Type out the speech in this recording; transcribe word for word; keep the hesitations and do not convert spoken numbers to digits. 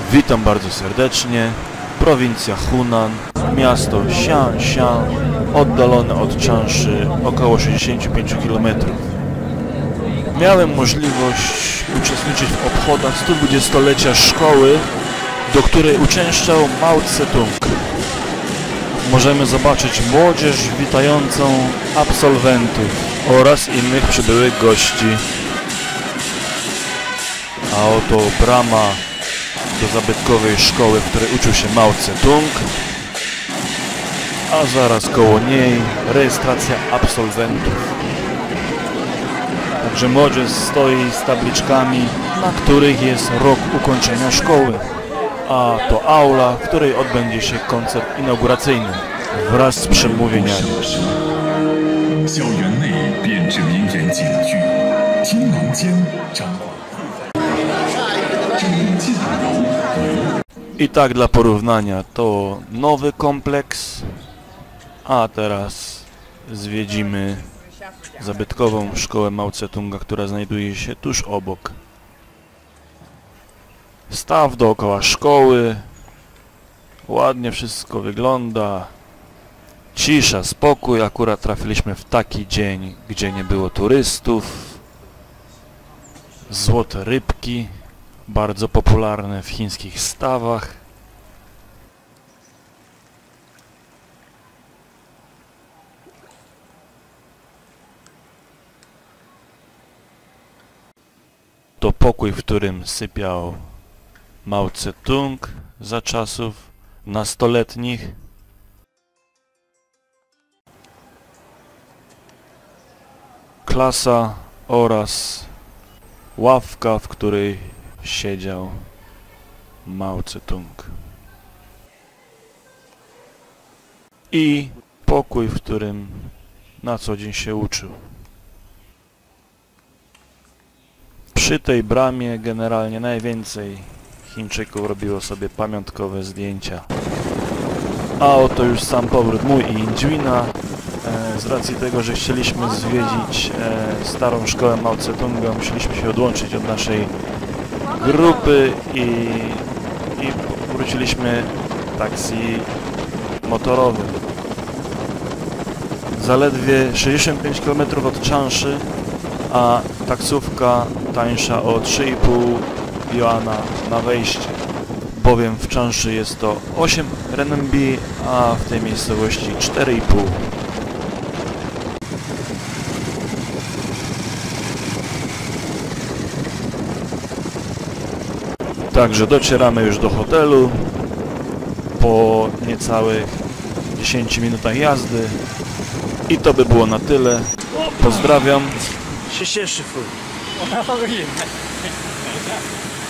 Witam bardzo serdecznie. Prowincja Hunan, miasto Xiangshan, oddalone od Changshi około sześćdziesiąt pięć kilometrów. Miałem możliwość uczestniczyć w obchodach stu dwudziestolecia szkoły, do której uczęszczał Mao Tse-tung. Możemy zobaczyć młodzież witającą absolwentów oraz innych przybyłych gości. A oto brama do zabytkowej szkoły, w której uczył się Mao Tse-tung, a zaraz koło niej rejestracja absolwentów. Także młodzież stoi z tabliczkami, na których jest rok ukończenia szkoły, a to aula, w której odbędzie się koncert inauguracyjny wraz z przemówieniami. I tak dla porównania, to nowy kompleks, a teraz zwiedzimy zabytkową szkołę Mao Tse-tunga, która znajduje się tuż obok. Staw dookoła szkoły, ładnie wszystko wygląda, cisza, spokój, akurat trafiliśmy w taki dzień, gdzie nie było turystów. Złote rybki, bardzo popularne w chińskich stawach. To pokój, w którym sypiał Mao Tse-tung za czasów nastoletnich. Klasa oraz ławka, w której siedział Mao Tse-tung. I pokój, w którym na co dzień się uczył. Przy tej bramie generalnie najwięcej Chińczyków robiło sobie pamiątkowe zdjęcia. A oto już sam powrót mój i Indźwina. E, z racji tego, że chcieliśmy zwiedzić e, starą szkołę Mao Tse-tunga, musieliśmy się odłączyć od naszej grupy i, i wróciliśmy taksi motorowym. Zaledwie sześćdziesiąt pięć kilometrów od Changshi, a taksówka tańsza o trzy i pół juana na wejście, bowiem w Changshi jest to osiem renminbi, a w tej miejscowości cztery i pół. Także docieramy już do hotelu po niecałych dziesięciu minutach jazdy i to by było na tyle. Pozdrawiam. 谢谢师傅。